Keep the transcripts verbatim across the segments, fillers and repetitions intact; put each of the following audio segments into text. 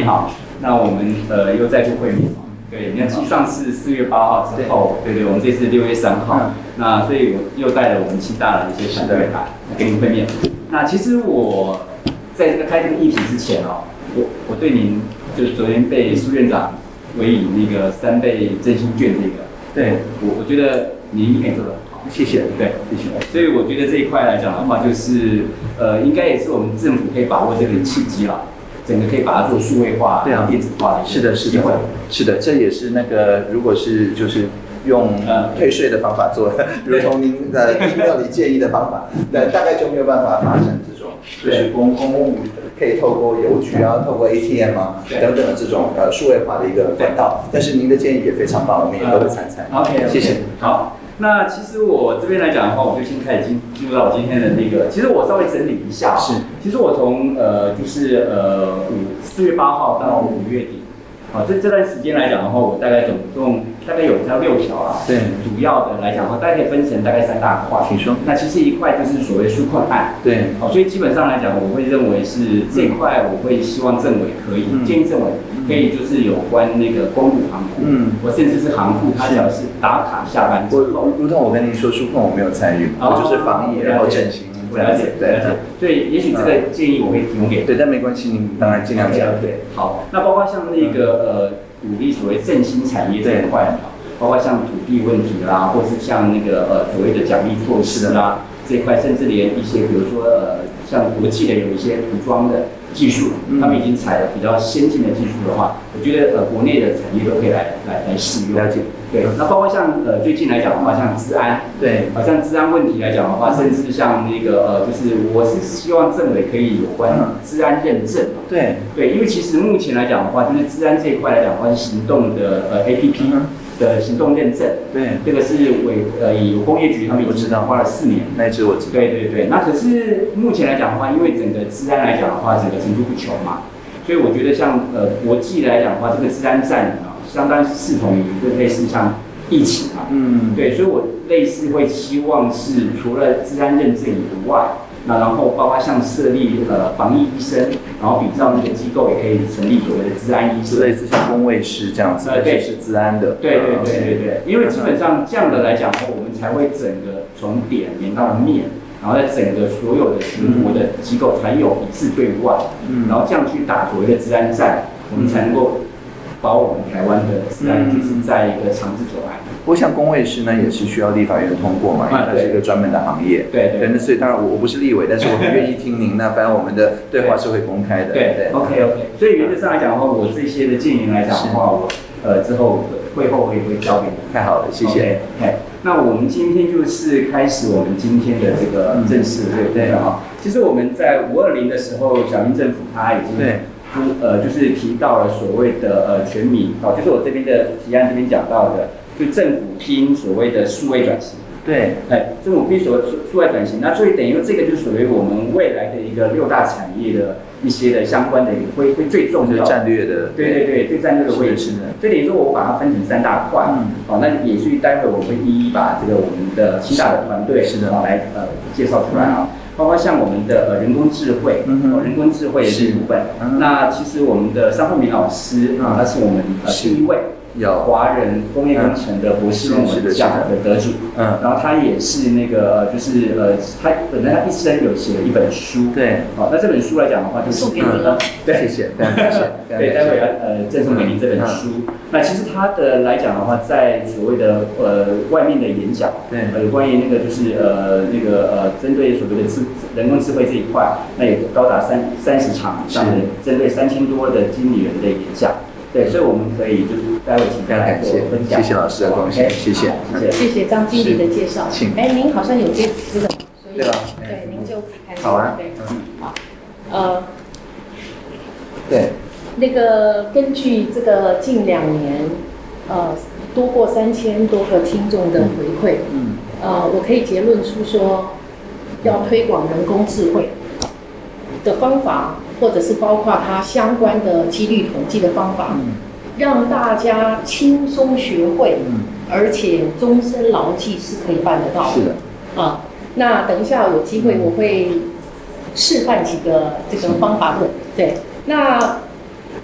好，那我们呃又再度会面。对，你看上次四月八号之后，对对，我们这次六月三号，嗯、那所以我又带了我们清大的一些团队来跟您会面。那其实我在这个开这个议题之前哦，我我对您就是昨天被苏院长委以那个三倍振兴券这个，对我我觉得您也做得很好，谢谢，对，谢谢。所以我觉得这一块来讲的话，就是呃，应该也是我们政府可以把握这个契机啦。整个可以把它做数位化、对啊，电子化的是的，是的，是的，这也是那个如果是就是用退税的方法做，如同您的 email 里建议的方法，那大概就没有办法发展这种就是公公共可以透过邮局啊、透过 A T M 啊等等的这种呃数位化的一个管道。但是您的建议也非常棒，我们也都会参参。 OK， 谢谢。好。那其实我这边来讲的话，我就先开始进进入到我今天的那个。其实我稍微整理一下，是，其实我从呃就是呃五四月八号到五月底，好、啊，这这段时间来讲的话，我大概总共大概有到六条啦。对，主要的来讲的话，大概可以分成大概三大块。请说。那其实一块就是所谓纾困案。对。好、啊，所以基本上来讲，我会认为是这一块，我会希望政委可以、嗯、建议政委。可以就是有关那个公路航库，嗯，我甚至是航库，它只要是打卡下班之后， 如同我跟您说，纾困我没有参与，我就是防疫然后振兴， 了解，了解。所以也许这个建议我会提供给， 对，但没关系，您当然尽量讲。 对，好，那包括像那个呃鼓励所谓振兴产业这一块，包括像土地问题啦，或是像那个呃所谓的奖励措施啦这一块，甚至连一些比如说呃像国际的有一些服装的。技术，他们已经采了比较先进的技术的话，我觉得呃国内的产业都可以来来来试用。了解。对，那包括像呃最近来讲的话，像治安，对，好、呃、像治安问题来讲的话，甚至像那个呃就是我是希望政委可以有关治安认证嘛。对对，因为其实目前来讲的话，就是治安这一块来讲的话，是行动的呃 A P P。的行动认证，对，这个是委呃有工业局他们已经花了四年， 那一支我知道。 对对对，那可是目前来讲的话，因为整个治安来讲的话，整个层出不穷嘛，所以我觉得像呃国际来讲的话，这个治安战啊，相当视同于就类似像疫情嘛，嗯，对，所以我类似会希望是除了治安认证以外。那然后包括像设立呃防疫医生，然后比照那个机构也可以成立所谓的治安医生， 类似像公卫师这样子，呃对，是治安的， 对对对对对，因为基本上这样的来讲，我们才会整个从点连到面，然后在整个所有的全国的机构才有一致对外，嗯，然后这样去打所谓的治安战，我们才能够把我们台湾的治安就是在一个长治久安。 不过像公卫师呢，也是需要立法院通过嘛，因为它是一个专门的行业。对对。那所以当然我我不是立委，但是我很愿意听您。那反正我们的对话是会公开的。 对对。OK OK。所以原则上来讲的话，我这些的建议来讲的话，我呃之后会后我也会交给你。 太好了，谢谢。 OK。那我们今天就是开始我们今天的这个正式对不对啊？其实我们在五二零的时候，小英政府它已经对。呃，就是提到了所谓的呃全民哦，就是我这边的提案这边讲到的，就政府拼所谓的数位转型。对，哎，政府拼所谓数位转型，那所以等于说这个就属于我们未来的一个六大产业的一些的相关的一个会会最重要的战略的， 对对对，最战略的位置呢。所以等于说我把它分成三大块，嗯，哦，那也是待会我会一一把这个我们的清大的团队是的，来呃介绍出来啊。包括像我们的呃人工智慧，嗯、哦，人工智慧的这部分，嗯、那其实我们的张慧敏老师啊，他是我们呃第一位有华人工业工程的博士论文奖的得主，嗯，然后他也是那个就是呃，他本来他一生有写了一本书，对，好，那这本书来讲的话，就是送给你了， 对，谢谢，非常感谢，对，待会要呃赠送给您这本书。那其实他的来讲的话，在所谓的呃外面的演讲，对，呃有关于那个就是呃那个呃针对所谓的智人工智慧这一块，那有高达三三十场以上的针对三千多的经理人的演讲。对，所以我们可以就是待会请大家来做分享。 谢谢老师的贡献，谢谢， 谢谢，谢谢张经理的介绍。 请， 哎，您好像有这资的，所以对吧？ 对，您就开始。 好啊， 对，好，呃， 对， 那个根据这个近两年，呃，多过三千多个听众的回馈，嗯，呃，我可以结论出说，要推广人工智慧的方法。或者是包括它相关的几率统计的方法，嗯、让大家轻松学会，嗯、而且终身牢记是可以办得到的。 是的， 啊，那等一下有机会我会示范几个这个方法论。对，那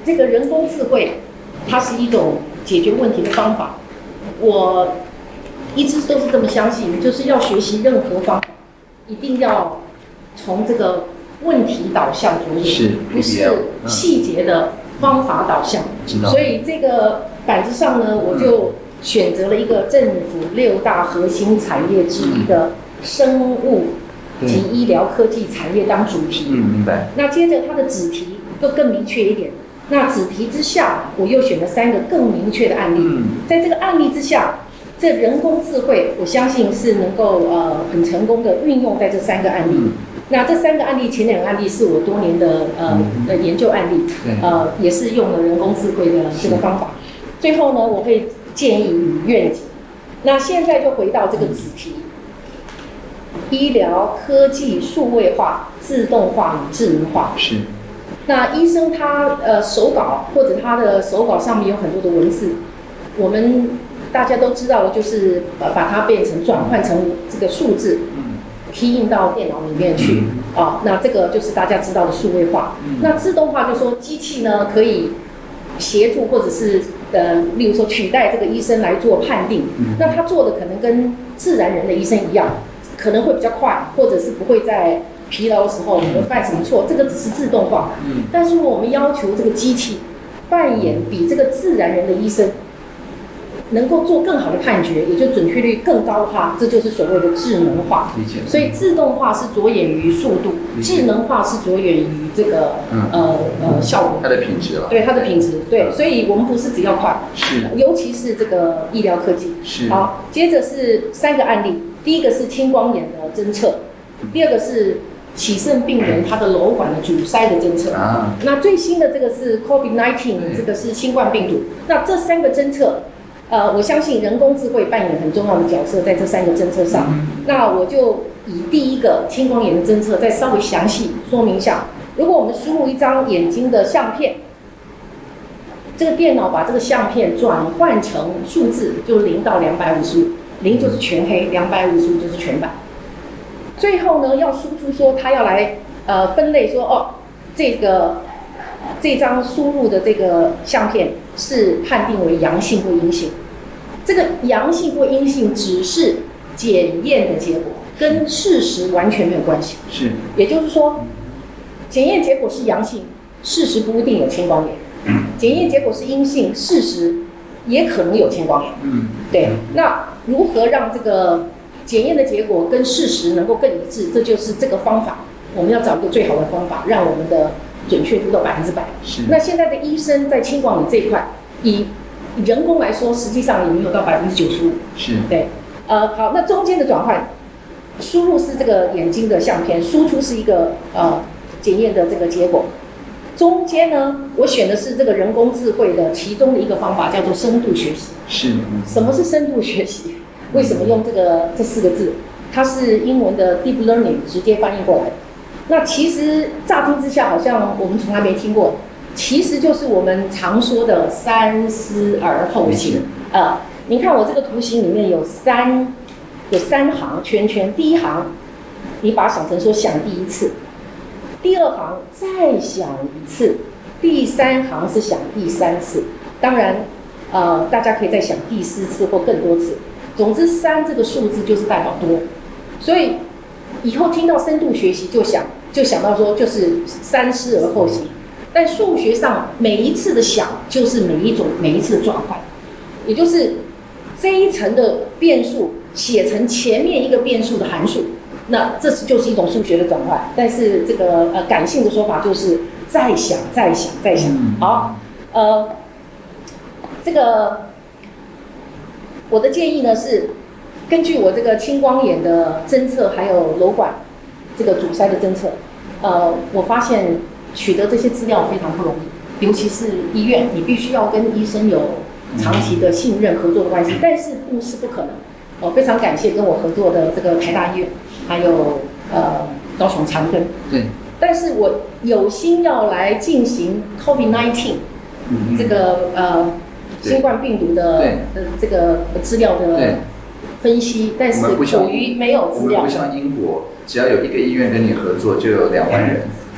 这个人工智慧，它是一种解决问题的方法。我一直都是这么相信，就是要学习任何方法，一定要从这个问题导向着眼，不是细节的方法导向。所以这个板子上呢，我就选择了一个政府六大核心产业之一的生物及医疗科技产业当主题。 嗯，明白。 那接着它的子题就更明确一点。那子题之下，我又选了三个更明确的案例。嗯、在这个案例之下，这人工智慧，我相信是能够呃很成功的运用在这三个案例。嗯、那这三个案例，前两个案例是我多年的呃的研究案例，呃也是用了人工智慧的这个方法。最后呢，我会建议与愿景。那现在就回到这个子题：医疗科技数位化、自动化与智能化。 是。 那医生他呃手稿或者他的手稿上面有很多的文字，我们大家都知道的就是呃把它变成转换成这个数字，批印到电脑里面去啊。那这个就是大家知道的数位化。那自动化就说机器呢可以协助或者是呃例如说取代这个医生来做判定，那他做的可能跟自然人的医生一样，可能会比较快，或者是不会在疲劳的时候我们犯什么错，这个只是自动化。嗯，但是我们要求这个机器扮演比这个自然人的医生能够做更好的判决，也就准确率更高的话，这就是所谓的智能化。 理解。 所以自动化是着眼于速度，智能化是着眼于这个、嗯、呃呃效果， 它的品质了。 对它的品质，对，所以我们不是只要快， 是， 尤其是这个医疗科技。 是。 好，接着是三个案例，第一个是青光眼的侦测，第二个是洗肾病人他的瘘管的阻塞的侦测，啊、那最新的这个是 COVID 十九， 这个是新冠病毒。那这三个侦测，呃，我相信人工智慧扮演很重要的角色在这三个侦测上。嗯、那我就以第一个青光眼的侦测再稍微详细说明一下。如果我们输入一张眼睛的相片，这个电脑把这个相片转换成数字，就零到两百五十五，零就是全黑，两百五十五就是全白。最后呢，要输出说他要来呃分类说哦，这个这张输入的这个相片是判定为阳性或阴性。这个阳性或阴性只是检验的结果，跟事实完全没有关系。 是， 也就是说，检验结果是阳性，事实不一定有青光眼；检验结果是阴性，事实也可能有青光眼。嗯，对。那如何让这个检验的结果跟事实能够更一致，这就是这个方法。我们要找一个最好的方法，让我们的准确度到百分之百。那现在的医生在青光眼这一块，以人工来说，实际上也没有到百分之九十五。 是， 对。呃，好，那中间的转换，输入是这个眼睛的相片，输出是一个呃检验的这个结果。中间呢，我选的是这个人工智慧的其中的一个方法，叫做深度学习。 是。 什么是深度学习？为什么用这个这四个字？它是英文的 deep learning 直接翻译过来的。那其实乍听之下好像我们从来没听过，其实就是我们常说的三思而后行。呃，您看我这个图形里面有三有三行圈圈，第一行你把它想成说想第一次，第二行再想一次，第三行是想第三次。当然，呃，大家可以再想第四次或更多次。总之，三这个数字就是代表多，所以以后听到深度学习就想就想到说就是三思而后行。但数学上每一次的想就是每一种每一次的转换，也就是这一层的变数写成前面一个变数的函数，那这是就是一种数学的转换。但是这个呃感性的说法就是再想再想再想。好，呃，这个。我的建议呢是，根据我这个青光眼的侦测，还有瘘管这个阻塞的侦测，呃，我发现取得这些资料非常不容易，尤其是医院，你必须要跟医生有长期的信任合作的关系，但是不是不可能。我、呃、非常感谢跟我合作的这个台大医院，还有呃高雄长庚。对。但是我有心要来进行 COVID 十九、嗯、这个呃。新冠病毒的呃这个资料的分析，但是苦于没有资料。 我们不像英国，只要有一个医院跟你合作，就有两万人。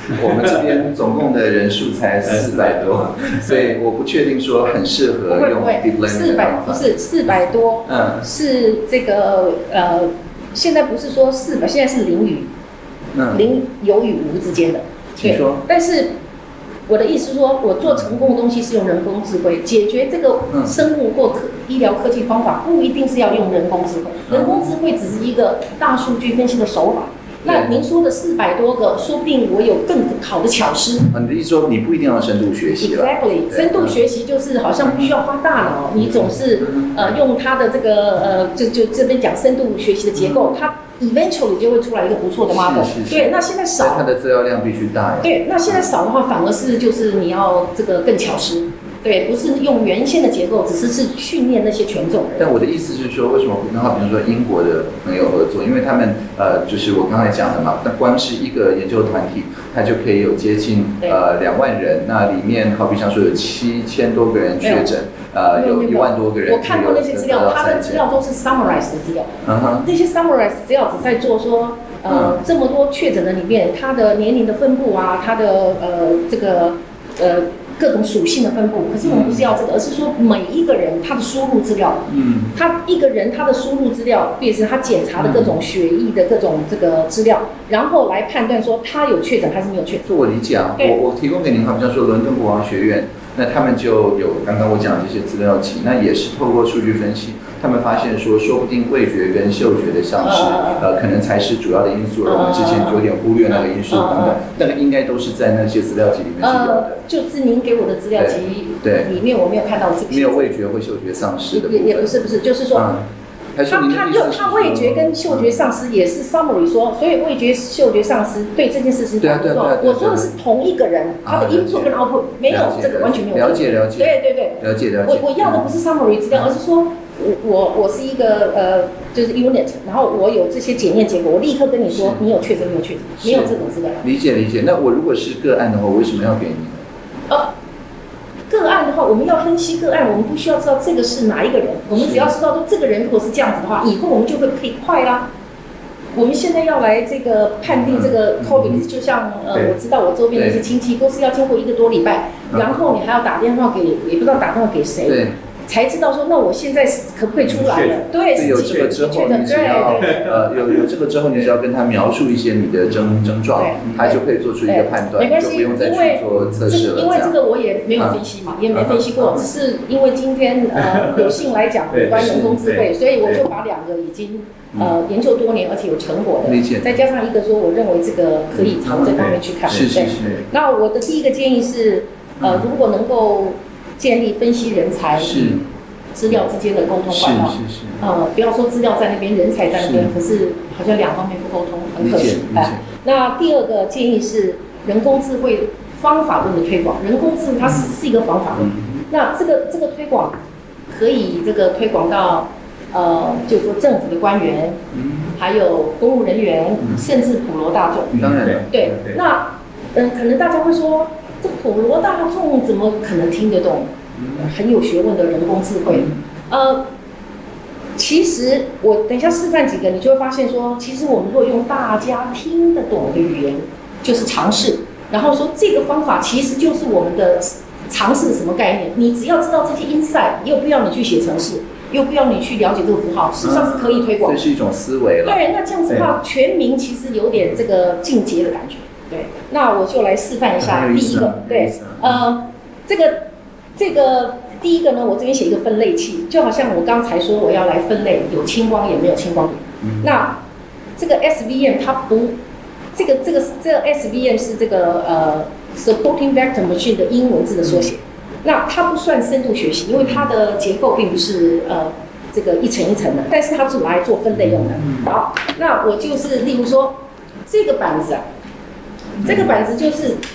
我们这边总共的人数才四百多，所以我不确定说很适合用 deep learning 四百不是四百多，嗯，是这个呃，现在不是说四百，现在是零与嗯零有与无之间的， 请说。 但是我的意思是说，我做成功的东西是用人工智慧解决这个生物或科医疗科技方法，不一定是要用人工智慧，人工智慧只是一个大数据分析的手法。那您说的四百多个，说不定我有更好的巧思。 啊，你的意思说你不一定要深度学习了 ？Exactly， 深度学习就是好像不需要花大脑，你总是呃用它的这个呃，就就这边讲深度学习的结构，它 eventually 就会出来一个不错的 model。对，那现在少， 它的资料量必须大呀。 对，那现在少的话，反而是就是你要这个更巧思。对，不是用原先的结构，只是是训练那些权重。 但我的意思是说，为什么会跟比如说英国的朋友合作？因为他们呃，就是我刚才讲的嘛，那光是一个研究团体，它就可以有接近呃两万人，那里面好比像说有七千多个人确诊，呃，有一万多个人。 我看过那些资料，他的资料都是 summarize 的资料。嗯哼，那些 summarize 资料只在做说，呃，嗯、这么多确诊的里面，他的年龄的分布啊，他的呃这个呃。各种属性的分布，可是我们不是要这个，而是说每一个人他的输入资料，嗯，他一个人他的输入资料，便是他检查的各种血液的各种这个资料，然后来判断说他有确诊还是没有确诊。 这我理解啊，我我提供给您，好像说伦敦国王学院，那他们就有刚刚我讲的这些资料集，那也是透过数据分析，他们发现说，说不定味觉跟嗅觉的丧失，呃，可能才是主要的因素，而我们之前有点忽略那个因素等等，那个应该都是在那些资料集里面是有的。 就是您给我的资料集里面，我没有看到这个。 没有味觉或嗅觉丧失的部分。 也也不是不是，就是说，他他就他味觉跟嗅觉丧失也是 summary 说，所以味觉嗅觉丧失对这件事情差不多。我说的是同一个人，他的 input 跟 output 没有这个完全没有。 了解了解。 对对对。 了解了解。 我我要的不是 summary 资料，而是说。我我我是一个呃，就是 unit， 然后我有这些检验结果，我立刻跟你说你有确诊没有确诊，没有这种资料。 理解理解。那我如果是个案的话，我为什么要给你呢？ 呃，个案的话，我们要分析个案，我们不需要知道这个是哪一个人，我们只要知道说这个人如果是这样子的话，以后我们就会可以快啦。我们现在要来这个判定这个 COVID， 就像呃，我知道我周边的一些亲戚都是要经过一个多礼拜，然后你还要打电话给，也不知道打电话给谁。才知道说，那我现在可不可以出来了？对， 有这个之后，你只要呃有有这个之后，你只要跟他描述一些你的症症状，他就可以做出一个判断，就不用再去做测试了。 因为这个我也没有分析嘛，也没分析过，只是因为今天呃有幸来讲有关人工智慧，所以我就把两个已经呃研究多年而且有成果的，再加上一个说我认为这个可以朝这方面去看。 是是是。 那我的第一个建议是，呃，如果能够建立分析人才资料之间的沟通管道， 是是是， 呃，不要说资料在那边，人才在那边，可是好像两方面不沟通，很可惜。哎，那第二个建议是人工智慧方法论的推广。人工智慧它是一个方法论，那这个这个推广可以这个推广到呃，就是说政府的官员，还有公务人员，甚至普罗大众。 当然了， 对，那嗯，可能大家会说。这普罗大众怎么可能听得懂很有学问的人工智慧？呃，其实我等一下示范几个，你就会发现说，其实我们如果用大家听得懂的语言，就是尝试，然后说这个方法其实就是我们的尝试什么概念？你只要知道这些 insight， 又不要你去写程式，又不要你去了解这个符号，事实上是可以推广。 这是一种思维了。 对，那这样子的话，全民其实有点这个进阶的感觉。对，那我就来示范一下第一个。对，呃，这个这个第一个呢，我这边写一个分类器，就好像我刚才说我要来分类，有青光眼没有青光眼。嗯、那这个 S V M 它不，这个这个这个 S V M 是这个呃 Supporting Vector Machine 的英文字的缩写。那它不算深度学习，因为它的结构并不是呃这个一层一层的，但是它是拿来做分类用的。好，那我就是例如说这个板子啊。这个板子就是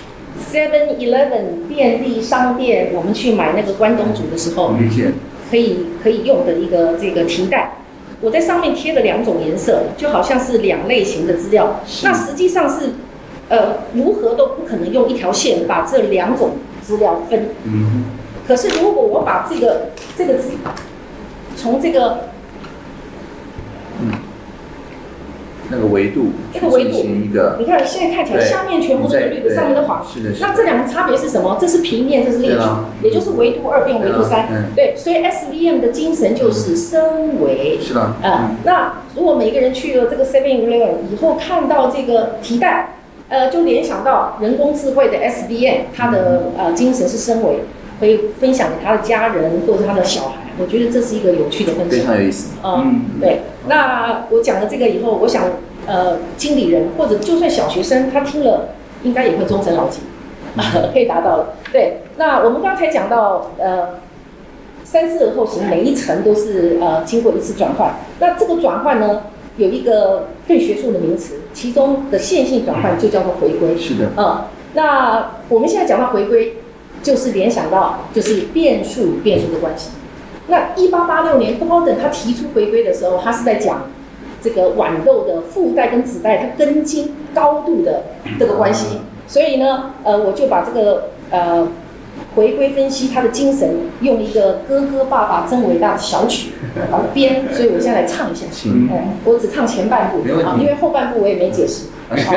Seven Eleven 便利商店，我们去买那个关东煮的时候，可以可以用的一个这个提袋。我在上面贴了两种颜色，就好像是两类型的资料。那实际上是，呃，如何都不可能用一条线把这两种资料分。嗯。可是如果我把这个这个从这个。 那个维度， 这个维度， 一个， 你看现在看起来下面全部都是绿的，上面的黄。 是的。 那这两个差别是什么？这是平面，这是立体，也就是维度二变维度三。对，所以 S V M 的精神就是升维。 是的。 呃，那如果每一个人去了这个 Seven Eleven 以后看到这个提袋，呃，就联想到人工智慧的 S V M， 它的呃精神是升维，可以分享给他的家人或者他的小孩。我觉得这是一个有趣的分享， 非常有意思。 嗯，对。那我讲了这个以后，我想，呃，经理人或者就算小学生，他听了应该也会终身牢记，可以达到了。对。那我们刚才讲到，呃，三思而后行，每一层都是呃经过一次转换。那这个转换呢，有一个更学术的名词，其中的线性转换就叫做回归。 是的。 嗯，那我们现在讲到回归，就是联想到就是变数与变数的关系。那一八八六年高等他提出回归的时候，他是在讲这个豌豆的父代跟子代它根茎高度的这个关系，所以呢，呃，我就把这个呃回归分析它的精神，用一个哥哥爸爸真伟大的小曲把它编，所以我现在来唱一下。嗯，我只唱前半部啊，因为后半部我也没解释。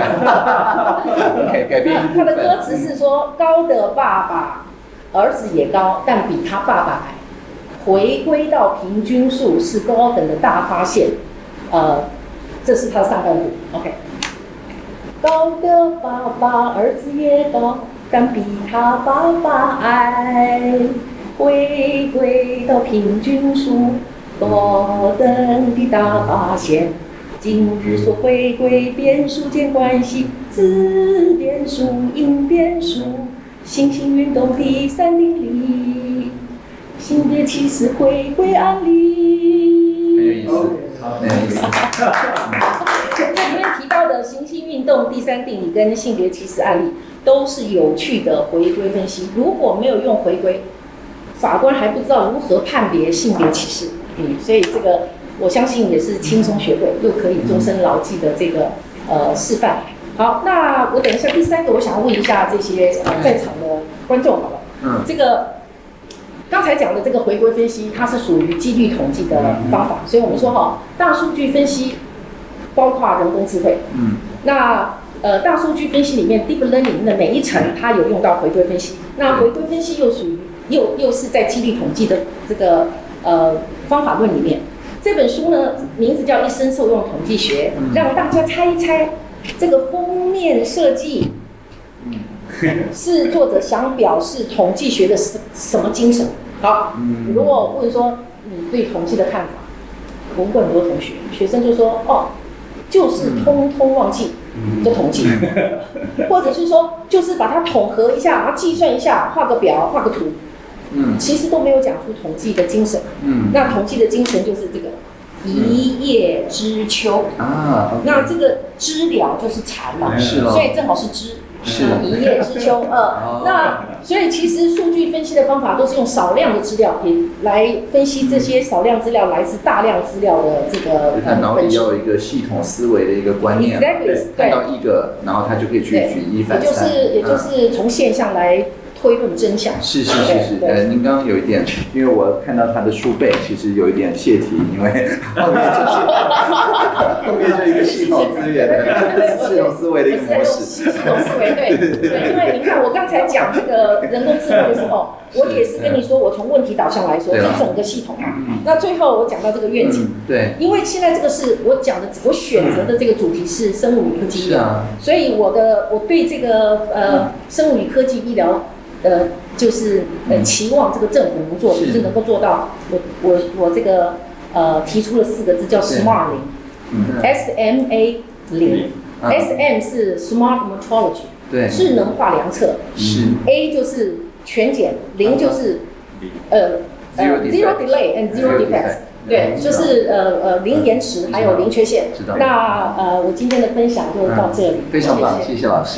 改变。 他的歌词是说，高的爸爸儿子也高，但比他爸爸矮。回归到平均数是高等的大发现，呃，这是他的上半部。OK， 高的爸爸儿子也高，但比他爸爸矮。回归到平均数，高等的大发现。今日所回归变数间关系，自变数、因变数，新兴运动第三定理。性别歧视回归案例， 很有意思，很有意思。 这里面提到的行星运动第三定理跟性别歧视案例，都是有趣的回归分析。如果没有用回归，法官还不知道如何判别性别歧视。嗯，所以这个我相信也是轻松学会又可以终身牢记的这个呃示范。好，那我等一下第三个，我想要问一下这些呃在场的观众，好了，嗯，这个。刚才讲的这个回归分析，它是属于几率统计的方法，所以我们说哈，大数据分析包括人工智慧。嗯，那呃，大数据分析里面 deep learning 的每一层，它有用到回归分析。那回归分析又属于又又是在几率统计的这个呃方法论里面。这本书呢，名字叫《一生受用统计学》，让大家猜一猜这个封面设计。是作者想表示统计学的什什么精神？好，如果问说你对统计的看法，问过很多同学，学生就说哦，就是通通忘记就统计，或者是说就是把它统合一下，然后计算一下，画个表，画个图，嗯，其实都没有讲出统计的精神。嗯，那统计的精神就是这个一叶知秋啊，那这个知了就是蝉嘛，是所以正好是知。是一叶知秋，呃，那所以其实数据分析的方法都是用少量的资料，也来分析这些少量资料来自大量资料的这个。 他脑里要有一个系统思维的一个观念， exactly， 看到一个，然后他就可以去举一反三， 也就是也就是从现象来推论真相。 是是是是，呃，您刚刚有一点，因为我看到他的书背，其实有一点泄题，因为后面就是后面就一个系统资源的系统思维的一个模式。 系统思维对对，因为你看我刚才讲这个人工智慧的时候，我也是跟你说，我从问题导向来说，是整个系统嘛。那最后我讲到这个愿景， 对， 因为现在这个是我讲的，我选择的这个主题是生物与科技医疗，所以我的我对这个呃生物与科技医疗。呃，就是呃，期望这个政府能做，就是能够做到。我我我这个呃，提出了四个字叫 SMART 零 ，S M A 零 ，S M 是 Smart Metrology， 对，智能化量测，是 A 就是全检，零就是呃呃 zero delay and zero defects， 对，就是呃呃零延迟还有零缺陷。那呃，我今天的分享就到这里， 非常棒，谢谢老师。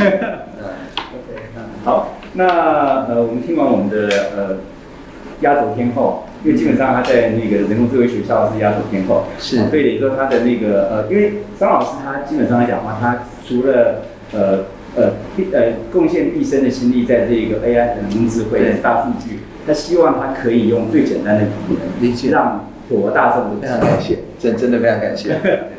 好。那呃，我们听完我们的呃压轴天后，因为基本上他在那个人工智慧学校是压轴天后，是，所以等于说他的那个呃，因为张老师他基本上来讲的话，他除了呃呃呃贡献毕生的心力在这个 A I 人工智慧、大数据，他希望他可以用最简单的语言，让普罗大众非常感谢，真真的非常感谢。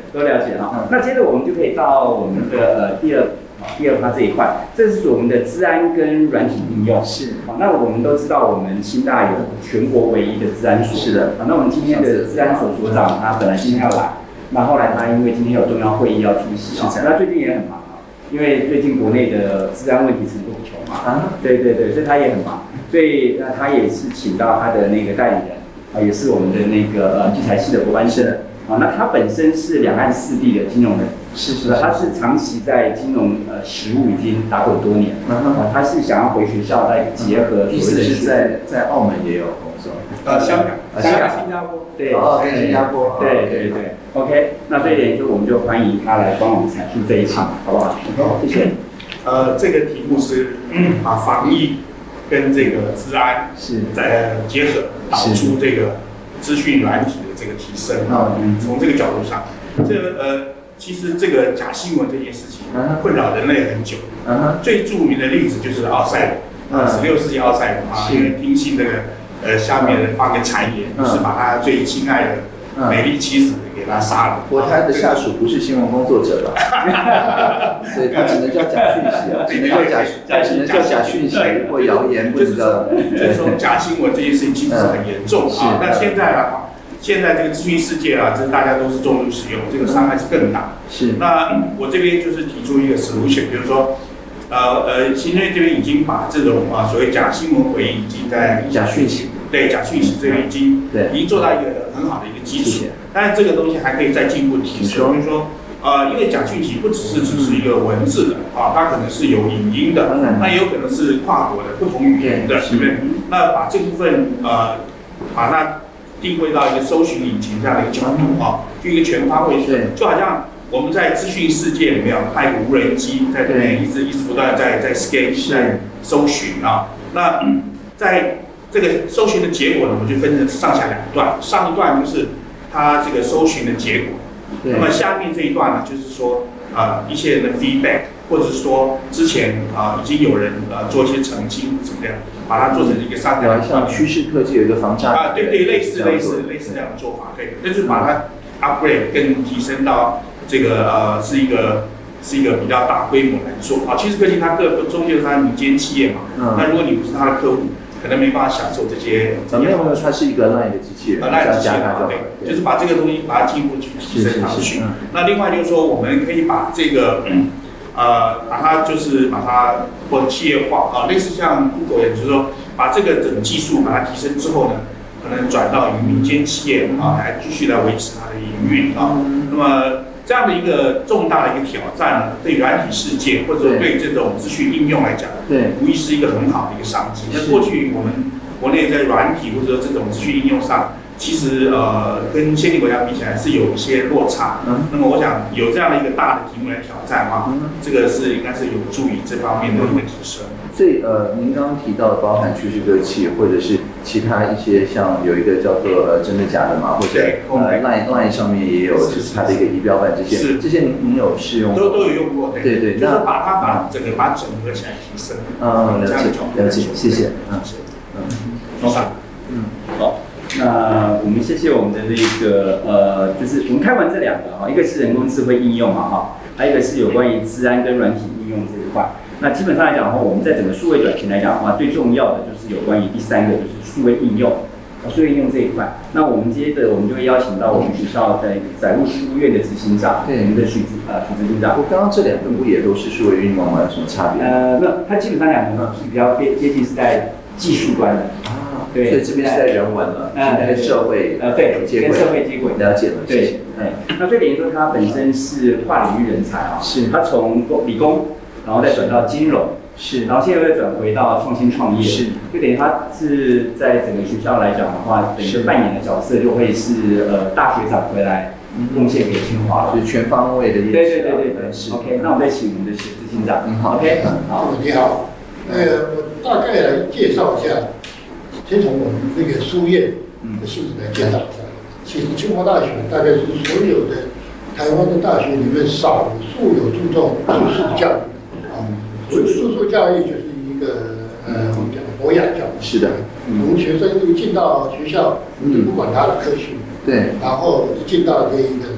都了解哈。那接着我们就可以到我们的呃第二第二趴这一块，这是我们的资安跟软体应用。 是。 好，那我们都知道我们清大有全国唯一的资安所。 是的。 好，那我们今天的资安所所长他本来今天要来，那后来他因为今天有重要会议要出席啊，那最近也很忙啊，因为最近国内的资安问题层出不穷嘛。啊。对对对，所以他也很忙，所以那他也是请到他的那个代理人啊，也是我们的那个呃计财系的国班生。啊，那他本身是两岸四地的金融人， 是是， 他是长期在金融呃实务已经打滚多年，啊，他是想要回学校来结合， 意思是在在澳门也有工作， 呃，香港、 香港、 新加坡，对， 哦，跟新加坡， 对对对 ，OK， 那这一点就我们就欢迎他来帮我们阐述这一场，好不好？好，谢谢。 呃，这个题目是把防疫跟这个治安是在结合，导出这个资讯软体的这个提升啊。从这个角度上，这个呃，其实这个假新闻这件事情困扰人类很久。最著名的例子就是奥赛罗，十六世纪奥赛罗啊，因为听信这个呃下面人放个谗言，就是把他最亲爱的美丽妻子给他杀了。 不过他的下属不是新闻工作者吧？所以他只能叫假讯息啊，只能叫假，只能叫假讯息或谣言，不知道。 就是说假新闻这件事情其实很严重啊。那现在啊，现在这个资讯世界啊，这大家都是重度使用，这个伤害是更大。是。那我这边就是提出一个 solution， 比如说，呃呃，新锐这边已经把这种啊所谓假新闻回应已经在假讯息。 对假讯息这边已经对已经做到一个很好的一个基础，但是这个东西还可以再进一步提升。比如说，呃，因为假讯息不只是只是一个文字的啊，它可能是有影音的，那也有可能是跨国的不同语言的，对不对？那把这部分呃，把它定位到一个搜寻引擎这样的一个角度啊，就一个全方位，就好像我们在资讯世界里面派一个无人机在这边一直一直不断在在 scan 在搜寻啊，那在这个搜寻的结果呢，我们就分成上下两段。上一段就是它这个搜寻的结果，那么下面这一段呢，就是说啊、呃、一些人的 feedback， 或者是说之前啊、呃、已经有人呃做一些澄清怎么样，把它做成一个上下。 像趋势科技有一个防诈啊，对对，类似类似类似这样的做法，对，那就是把它 upgrade 更提升到这个呃是一个。是一个比较大规模来做啊，趋势科技它各中间它民间企业嘛，嗯、那如果你不是它的客户，可能没办法享受这些。 啊，没有没有，它是一个 line 的机器人， line 的机器人对，就是把这个东西把它进一步去提升上去。那另外就是说，我们可以把这个呃，把它就是把它或者企业化啊，类似像 Google 也就是说，把这个整个技术把它提升之后呢，可能转到于民间企业啊，来继续来维持它的营运啊。那么这样的一个重大的一个挑战呢，对软体世界或者对这种资讯应用来讲，对，无疑是一个很好的一个商机。那过去我们国内在软体或者说这种资讯应用上，其实呃跟先进国家比起来是有一些落差。嗯，那么我想有这样的一个大的题目来挑战啊，嗯、这个是应该是有助于这方面的一个提升。 所以呃，您刚刚提到包含趋势科技或者是其他一些像有一个叫做呃真的假的嘛，或者呃 line line 上面也有就是它的一个仪表板这些，这些您您有试用过？ 都都有用过，对对，就是把它把整个把整合起来提升。 嗯，了解了解，谢谢。嗯嗯，好，嗯好。那我们谢谢我们的那个呃，就是我们看完这两个哈，一个是人工智慧应用嘛哈，还有一个是有关于资安跟软体应用这一块。那基本上来讲的话，我们在整个数位转型来讲的话，最重要的就是有关于第三个就是数位应用，数位应用这一块。那我们接着我们就会邀请到我们学校的载务书院的执行长，对，我们的许执呃许执行长。 我刚刚这两个不也都是数位运用吗？有什么差别？ 呃，没有，它基本上两个是比较接接近是在技术端的。 对，所以这边是在人文了，嗯，跟社会呃对，跟社会接轨， 了解了， 对，哎，那所以等于说他本身是跨领域人才啊，是，他从理工，然后再转到金融，是，然后现在又转回到创新创业，是，就等于他是在整个学校来讲的话，等于扮演的角色就会是呃大学长回来贡献给清华了， 就是全方位的， 对对对对对，是 OK， 那我们再请我们的许执行长， 嗯好 ，OK， 好， 你好，那个我大概来介绍一下。先从我们这个书院的性质来介绍一下。其实清华大学大概是所有的台湾的大学里面少数有注重住宿教育啊。住宿教育就是一个呃，我们讲博雅教育。 是的。 我们学生一进到学校，就不管他的科系，对，然后一进到这一个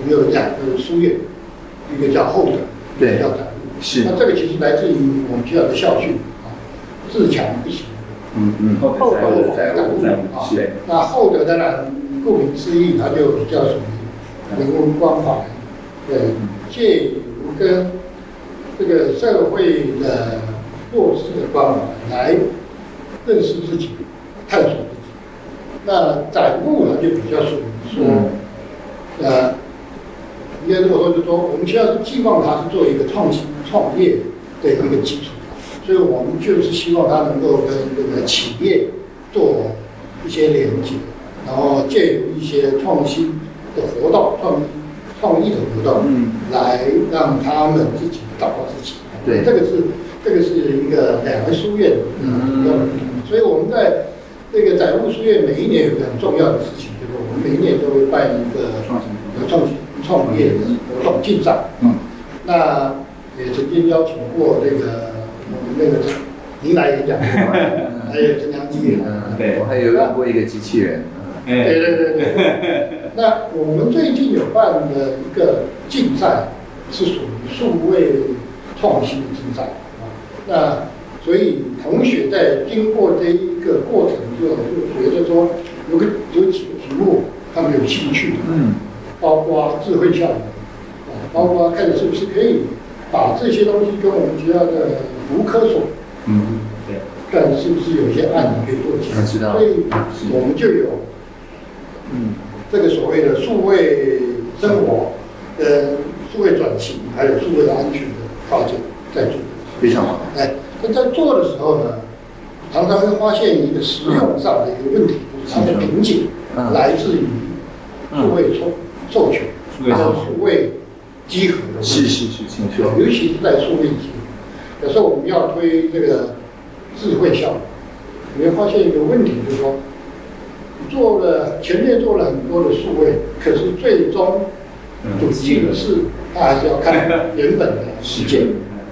们有两个书院，一个叫厚德，一个叫载物。 是。 那这个其实来自于我们学校的校训啊，自强不息。 嗯嗯。 厚德载物啊。是。那厚德当然顾名思义，它就比较属于人文关怀，对，借由跟这个社会的弱势的关怀来认识自己、探索自己。那载物呢，就比较属于说，呃，应该这么说，就是说，我们学校是寄望它是做一个创新创业的一个基础，所以我们就是希望它能够跟这个企业做一些连接，然后借由一些创新的活动、创创意的活动，嗯，来让他们自己找到自己。 对， 这个是这个是一个两个书院，嗯，所以我们在这个载物书院每一年有一个很重要的事情，就是我们每一年都会办一个创新创新创业的活动竞赛，嗯，那也曾经邀请过这个我们那个您来演讲，还有陈良基， 嗯，对，我还有用过一个机器人， 对对对对。那我们最近有办的一个竞赛是属于数位创新的竞赛啊，那所以同学在经过这一个过程之后，就觉得说有个有几个题目他们有兴趣，嗯，包括智慧校园啊，包括看是不是可以把这些东西跟我们学校的福科所， 嗯，对， 看是不是有些案子可以做起来， 知道， 所以我们就有，嗯，这个所谓的数位生活跟数位转型，还有数位的安全的跨界在做， 非常好。 哎，那在做的时候呢，常常会发现一个实用上的一个问题，就是它的瓶颈来自于数位授授权，还有数位稽核的问题。 是是是，清楚。 尤其是在数位稽核，有时候我们要推这个智慧校园，你会发现一个问题，就是说，做了前面做了很多的数位，可是最终主题是，它还是要看原本的实践。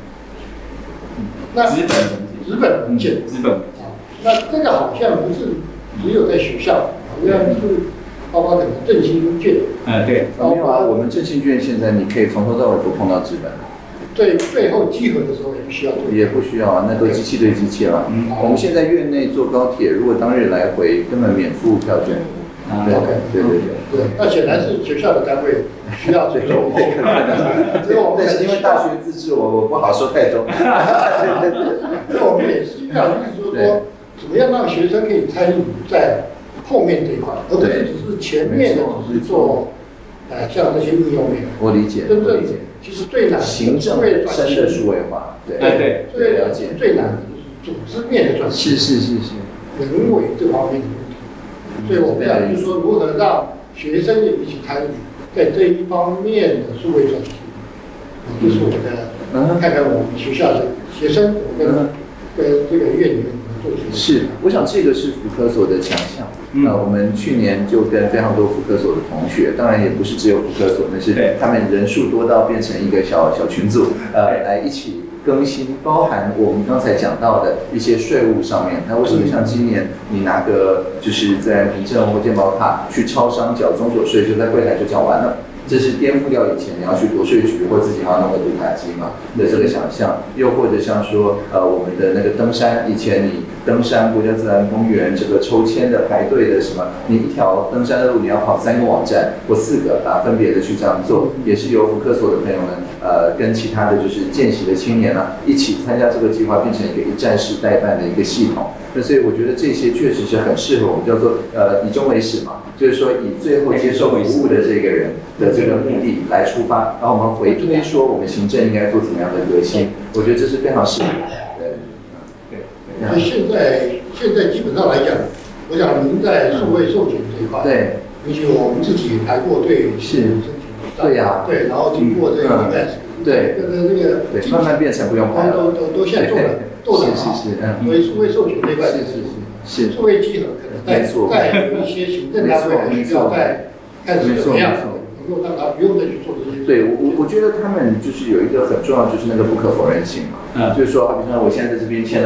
那纸本纸本文件， 纸本啊，那这个好像不是只有在学校，好像是包括可能振兴券， 嗯，对， 没有啊，我们振兴券现在你可以从头到尾不碰到纸本， 对，最后集合的时候也不需要做， 也不需要啊，那都机器对机器了。嗯，我们现在院内坐高铁，如果当日来回，根本免付票券。 对对对对，那显然是学校的单位需要这种， 但是因为大学自治，我我不好说太多。 对对对，所以我们也需要，就是说说怎么样让学生可以参与在后面这一块，而不是只是前面的只是做，呃，像这些应用面。 我理解， 真正其实最难行政本身的数位化，对对对，了解。 最难的就是组织面的转型， 是是是是， 人为这方面的问题。所以我们讲就是说，如何让学生也一起参与在这一方面的数位转型，这是我的看看我们学校的学生，我跟跟这个院里面做的是，我想这个是福科所的强项。那、呃、我们去年就跟非常多福科所的同学，当然也不是只有福科所，那是他们人数多到变成一个小小群组，呃，来一起更新，包含我们刚才讲到的一些税务上面。那为什么像今年你拿个就是自然凭证或健保卡去超商缴综所税，就在柜台就缴完了？这是颠覆掉以前你要去国税局或自己还要弄个读卡机嘛的这个想象，又或者像说呃我们的那个登山，以前你登山国家自然公园这个抽签的排队的什么，你一条登山的路你要跑三个网站或四个啊，分别的去这样做，也是由福科所的朋友们呃跟其他的就是见习的青年啊一起参加这个计划，变成一个一站式代办的一个系统。那所以我觉得这些确实是很适合我们叫做呃以终为始嘛，就是说以最后接受服务的这个人的这个目的来出发，然后我们回推说我们行政应该做怎么样的革新，我觉得这是非常适合的。 对，所以现在现在基本上来讲，我想您在数位授权这一块，对，尤其我们自己排过队是申请，对呀，对，然后经过这个 E M S， 对，这个这个对，慢慢变成不用排了， 都都都现在做了。做得好， 是是是，嗯， 所以数位授权这块是是是是， 数位稽核可能在在有一些行政单位还需要再看是怎么样，能够让他不用再去做这些。 对我我觉得他们就是有一个很重要，就是那个不可否认性嘛，嗯，就是说，比如说我现在在这边签了名，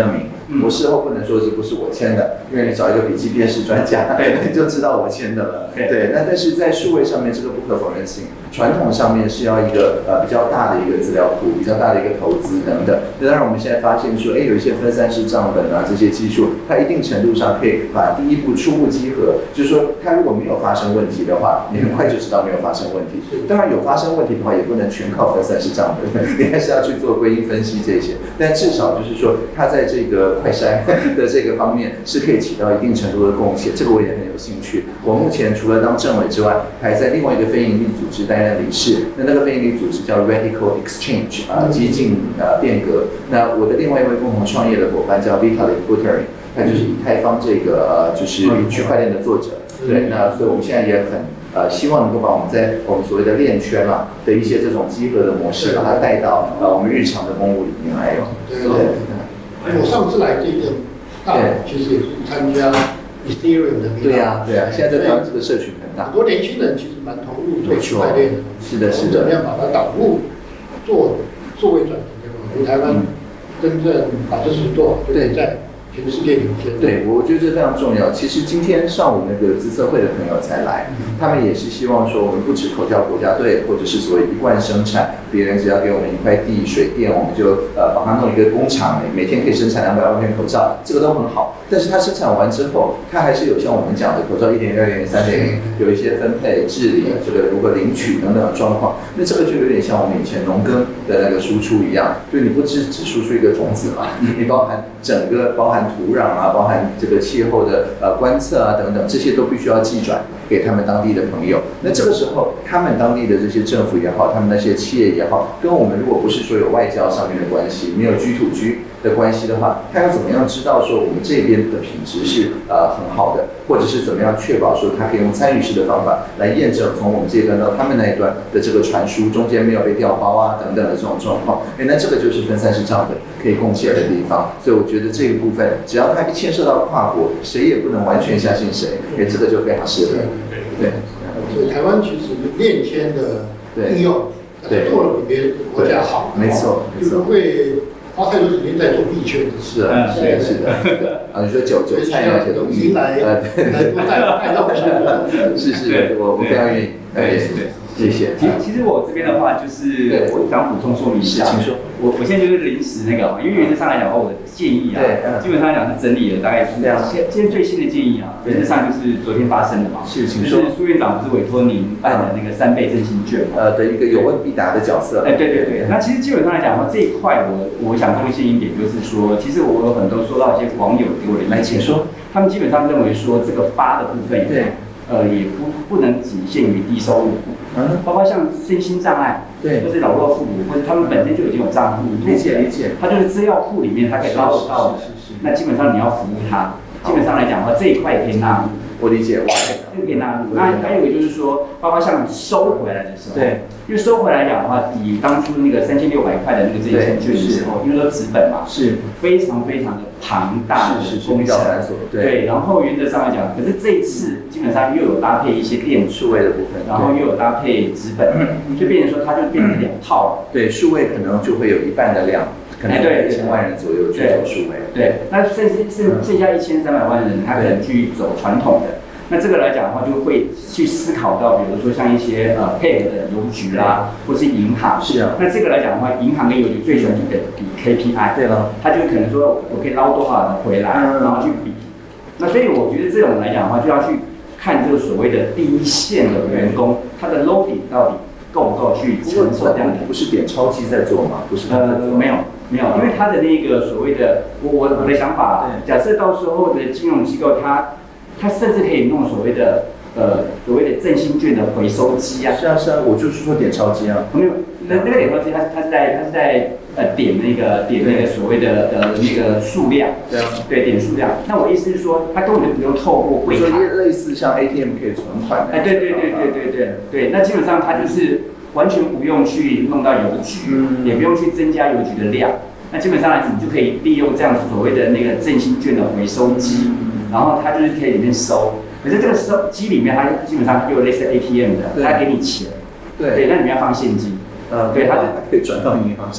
嗯、我事后不能说这不是我签的，因为你找一个笔记辨识专家，对，你就知道我签的了。对，对那但是在数位上面这个不可否认性，传统上面是要一个呃比较大的一个资料库，比较大的一个投资等等。当然我们现在发现说，哎，有一些分散式账本啊这些技术，它一定程度上可以把第一步初步稽核，就是说它如果没有发生问题的话，你很快就知道没有发生问题。当然有发生问题的话，也不能全靠分散式账本，你还是要去做归因分析这些。但至少就是说，它在这个快筛的这个方面是可以起到一定程度的贡献，这个我也很有兴趣。我目前除了当政委之外，还在另外一个非营利组织担任理事。那那个非营利组织叫 Radical Exchange 啊，激进呃变革。那我的另外一位共同创业的伙伴叫 Vitalik Buterin， 他就是以太坊这个呃就是区块链的作者。对，那所以我们现在也很呃希望能够把我们在我们所谓的链圈啦的一些这种集合的模式，把它带到呃我们日常的公务里面来。 对对。我上次来这个大陆，其实也是参加 Ethereum 的。 对呀，对呀，现在在台湾这个社群很大， 很多年轻人其实蛮投入做区块链的。 是的，是的。 怎么样把它导入做数位转型？对吧？台湾真正把这事情做好，就可以在全世界领先。 对，我觉得这非常重要。其实今天上午那个资策会的朋友才来，他们也是希望说，我们不只口罩国家队，或者是所谓一贯生产，别人只要给我们一块地、水电，我们就呃帮他弄一个工厂，每每天可以生产两百万片口罩，这个都很好。但是它生产完之后，它还是有像我们讲的口罩一点二点三点零，有一些分配、治理，这个如何领取等等的状况。那这个就有点像我们以前农耕的那个输出一样，就你不只只输出一个种子嘛，你包含整个包含土壤啊，包含这个气候的呃观测啊等等，这些都必须要寄转给他们当地的朋友。那这个时候，他们当地的这些政府也好，他们那些企业也好，跟我们如果不是说有外交上面的关系，没有居土居的关系的话，他要怎么样知道说我们这边的品质是呃很好的，或者是怎么样确保说他可以用参与式的方法来验证从我们这一端到他们那一端的这个传输中间没有被调包啊等等的这种状况。哎，那这个就是分散式账本可以贡献的地方。所以我觉得这个部分，只要它一牵涉到跨国，谁也不能完全相信谁，哎，这个就非常适合。对， 所以台湾其实链签的应用， 对， 做的比别的国家好， 没错， 就不会花太多时间在做币圈的事。 是啊，是的，是的。啊，你说韭韭菜那些东西， 来来多带带到是是，我我非常愿意。对对。谢谢。 其其实我这边的话，就是我想补充说明一下， 请说。 我我现在就是临时那个，因为原则上来讲的话，我的建议啊，基本上来讲是整理了大概是这样。现今天最新的建议啊，原则上就是昨天发生的嘛。 是，请说。 就是苏院长不是委托您办的那个三倍振兴券嘛？ 呃的一个有问必答的角色。 哎，对对对。那其实基本上来讲的话，这一块我我想贡献一点，就是说，其实我有很多收到一些网友给我的意见， 请说。 他们基本上认为说，这个发的部分，对，呃，也不不能仅限于低收入户。嗯，包括像身心障碍，对，或是老弱妇孺，或者他们本身就已经有账户， 理解理解， 他就是资料库里面他可以捞得到的，那基本上你要服务他，基本上来讲的话，这一块也可以纳入。 我理解，哇， 这个可以纳入。那还有一个就是说，包括像收回来的时候，对，因为收回来讲的话，比当初那个三千六百块的那个振兴券的时候，因为都纸本嘛，是非常非常的庞大的工程，对。然后原则上来讲，可是这一次基本上又有搭配一些电数位的部分，然后又有搭配纸本，就变成说它就变成两套了。 对，数位可能就会有一半的量。可能一千万人左右去走数位， 对，那甚至剩剩下一千三百万人，他可能去走传统的。那这个来讲的话，就会去思考到，比如说像一些呃配合的邮局啦，或是银行。是啊。那这个来讲的话，银行跟邮局最喜欢去比比 K P I。对了。他就可能说，我可以捞多少人回来，然后去比。那所以我觉得这种来讲的话，就要去看这个所谓的第一线的员工，他的 loading 到底够不够去承受这样的。 不是点钞机在做吗？不是。 呃，没有。没有，因为他的那个所谓的我我我的想法，假设到时候的金融机构，它它甚至可以弄所谓的呃所谓的振兴券的回收机啊。 是啊是啊，我就是说点钞机啊。 没有，那那个点钞机，它它是在它是在呃点那个点那个所谓的呃那个数量。对啊。对，点数量。那我意思是说，它根本就不用透过柜台。 类似像 A T M 可以存款的。 哎，对对对对对对对，那基本上它就是。完全不用去弄到邮局，嗯、也不用去增加邮局的量。那基本上来讲，你就可以利用这样所谓的那个振兴券的回收机，嗯、然后它就是可以里面收。可是这个收机里面，它基本上就有类似 A T M 的，它给你钱，对，对，那你们要放现金， 呃，对，它可以转到银行上。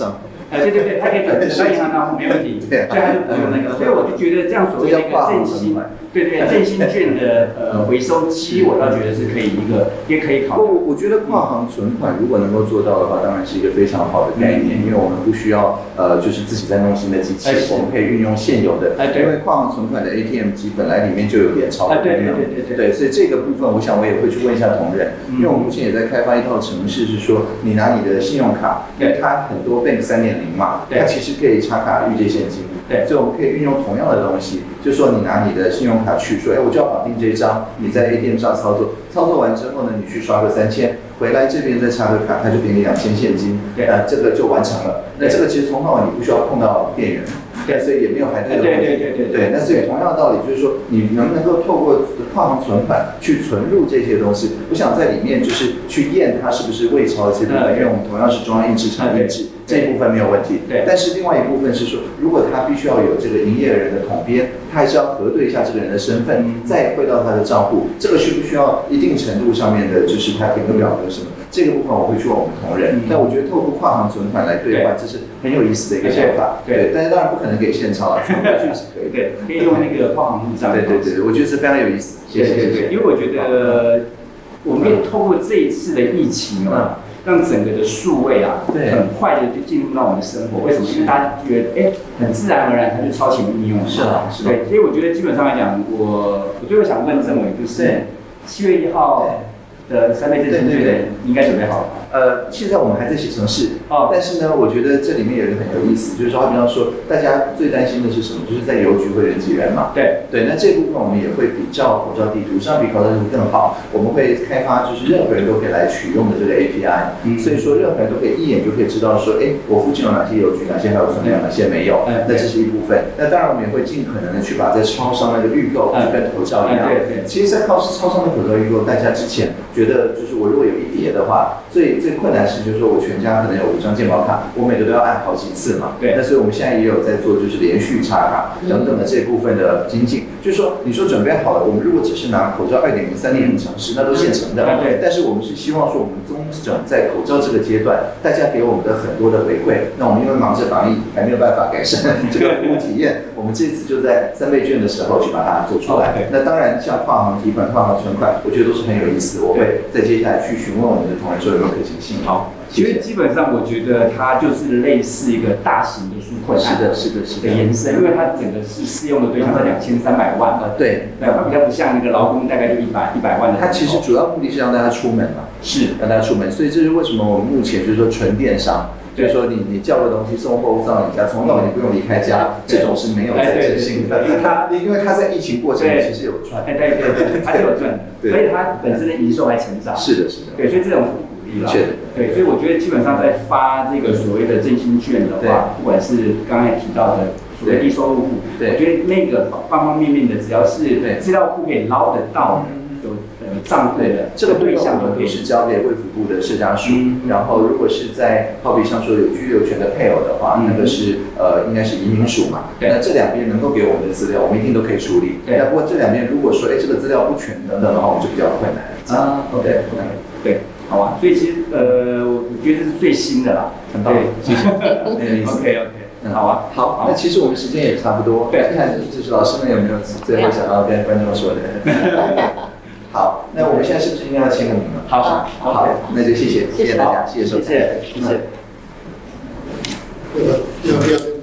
哎，对对对，他可以转转到银行账户没问题，所以他就不用那个，所以我就觉得这样所谓的一个振兴，对对振兴券的呃回收期，我倒觉得是可以一个也可以考虑。 我我觉得跨行存款如果能够做到的话，当然是一个非常好的概念，因为我们不需要呃就是自己在弄新的机器，我们可以运用现有的，因为跨行存款的 A T M 机本来里面就有点超功能， 对对对对对，所以这个部分我想我也会去问一下同仁，因为我目前也在开发一套程式，是说你拿你的信用卡，因为它很多 Bank 三点零嘛，它其实可以插卡预借现金， 对， 所以我们可以运用同样的东西，就是说你拿你的信用卡去说，哎，我就要绑定这一张，你在 A T M 上操作，操作完之后呢，你去刷个三千，回来这边再插个卡，它就给你两千现金，对，呃，这个就完成了。那这个其实从号你不需要碰到店员。对，所以也没有排队的问题。 对对对对对，那所以同样的道理，就是说，你能不能够透过跨行存款去存入这些东西？我想在里面就是去验它是不是未超的这部分，因为我们同样是中央印制厂印制，这一部分没有问题。对。但是另外一部分是说，如果他必须要有这个营业人的统编，他还是要核对一下这个人的身份，再汇到他的账户，这个需不需要一定程度上面的，就是他填个表格什么？这个部分我会去问我们同仁。但我觉得透过跨行存款来兑换，这是很有意思的一个想法。对。但是当然不可能给现钞了，存过去是可以。 对，可以用那个跨行入账。 对对对，我觉得是非常有意思。谢谢谢谢。 因为我觉得我们可以透过这一次的疫情啊，让整个的数位啊，很快的就进入到我们的生活。为什么？因为大家觉得哎，很自然而然它就超前应用了。 是啊，是。 对，所以我觉得基本上来讲，我我最后想问政委，就是七月一号的三倍振兴券，应该准备好了吗？ 呃，现在我们还在写程式，哦，但是呢，我觉得这里面有一个很有意思，就是说，比方说，大家最担心的是什么？就是在邮局会人挤人嘛。对对，那这部分我们也会比照口罩地图，上比口罩地图更好。我们会开发就是任何人都可以来取用的这个 A P I，嗯，所以说任何人都可以一眼就可以知道说，哎，我附近有哪些邮局，哪些还有存量，哪些没有。那这是一部分。那当然，我们也会尽可能的去把在超商那个预购就跟口罩一样。对对。其实，在超超商的口罩预购，大家之前觉得就是我如果有一叠的话，最最困难是就是说我全家可能有五张健保卡，我每个都要按好几次嘛。对。那所以我们现在也有在做就是连续插卡等等的这部分的精进。就是说，你说准备好了，我们如果只是拿口罩二点零、三点零城市，那都现成的。对。但是我们是希望说，我们中整在口罩这个阶段，大家给我们的很多的回馈。那我们因为忙着防疫，还没有办法改善这个服务体验，我们这次就在三倍券的时候去把它做出来。那当然，像跨行提款、跨行存款，我觉得都是很有意思的。我会在接下来去询问我们的同仁说有没有可行性。好。 其实基本上，我觉得它就是类似一个大型的纾困案的是的是的延伸，因为它整个是适用的对象在两千三百万嘛。对，对，它比较不像那个劳工大概就一百一百万的。 它其实主要目的是让大家出门嘛， 是让大家出门，所以这是为什么我们目前就是说纯电商，就是说你你叫个东西送货送到你家，从头到尾你不用离开家，这种是没有在执行的。它因为它在疫情过程其实有赚， 对对对，它是有赚的，而且它本身的营收还成长。 是的，是的， 对，所以这种。对，所以我觉得基本上在发这个所谓的振兴券的话，不管是刚才提到的所谓低收入户，我觉得那个方方面面的，只要是资料库可以捞得到有呃账户的这个对象都是交给卫福部的社家署，然后如果是在好比像说有居留权的配偶的话，那个是呃应该是移民署嘛，那这两边能够给我们的资料，我们一定都可以处理。那不过这两边如果说哎这个资料不全等等的话，我们就比较困难啊。OK， 对。好啊，所以其实呃，我觉得这是最新的啦， 很棒，谢谢。 OK OK， 嗯，好啊， 好，那其实我们时间也差不多，对，看就是老师们有没有最后想要跟观众说的。好，那我们现在是不是应该要签个名了？ 好， 好，那就谢谢，谢谢大家，谢谢收看， 谢谢，谢谢。 这个要不要？